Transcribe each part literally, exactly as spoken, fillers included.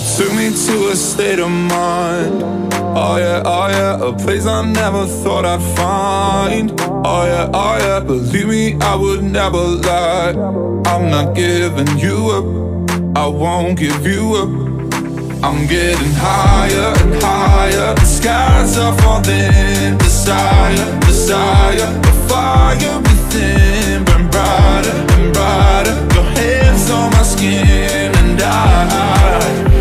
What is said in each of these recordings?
Took me to a state of mind. Oh yeah, oh yeah, a place I never thought I'd find. Oh yeah, oh yeah, believe me, I would never lie. I'm not giving you up, I won't give you up. I'm getting higher and higher, the skies are falling. Desire, desire, the fire within burn brighter and brighter. Your hands on my skin and I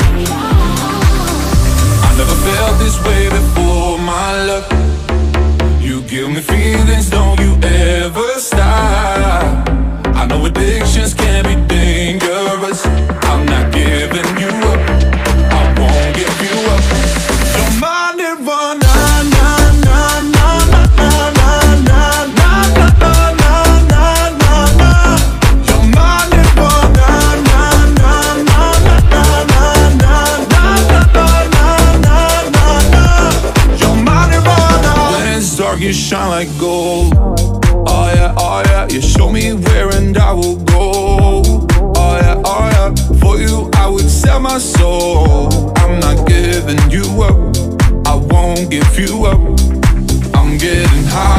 I never felt this way before, my love. You give me feelings, don't you ever stop. I know addictions can be dangerous. I'm not giving you up, I won't give you up. You're my nirvana, na na na na na na na na na na na na. You're my nirvana, na na na na na na na na na na na. You're my nirvana. When it's dark, you shine like gold. Oh yeah, oh yeah, you show me where and I will go. Oh yeah, oh yeah, for you I would sell my soul. I'm not giving you up, I won't give you up. I'm getting high